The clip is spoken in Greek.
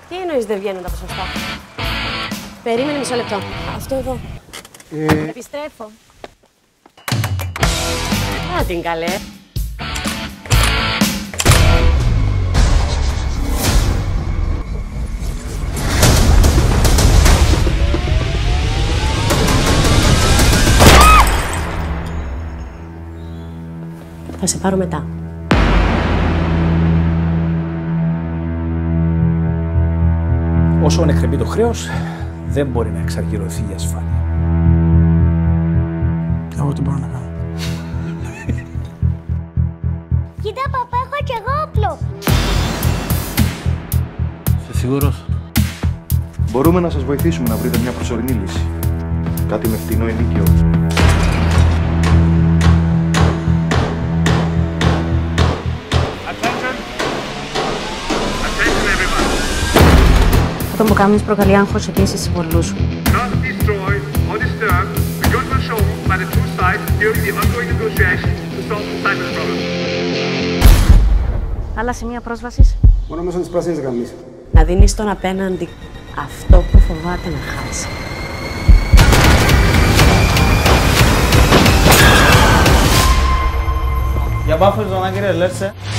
Τι εννοείς δεν βγαίνουν τα ποσοστά? Περίμενε μισό λεπτό. Αυτό εδώ. Επιστρέφω. Α, την καλέ. Θα σε πάρω μετά. Όσο εκκρεμεί το χρέος, δεν μπορεί να εξαργυρωθεί η ασφάλεια. Εγώ τι μπορώ να κάνω? Κοίτα, παπά, έχω κι εγώ όπλο. Είσαι σίγουρος? Μπορούμε να σας βοηθήσουμε να βρείτε μια προσωρινή λύση. Κάτι με φτηνό ενίκιο. Αυτό που κάνεις προκαλεί άγχος επίσης στους συμβολούς σου. Άλλα σημεία πρόσβασης. Μόνο μέσω της πράσινης γραμμής. Να δίνεις στον απέναντι αυτό που φοβάται να χάσει. Για buffer zone, κύριε Λέρτσε.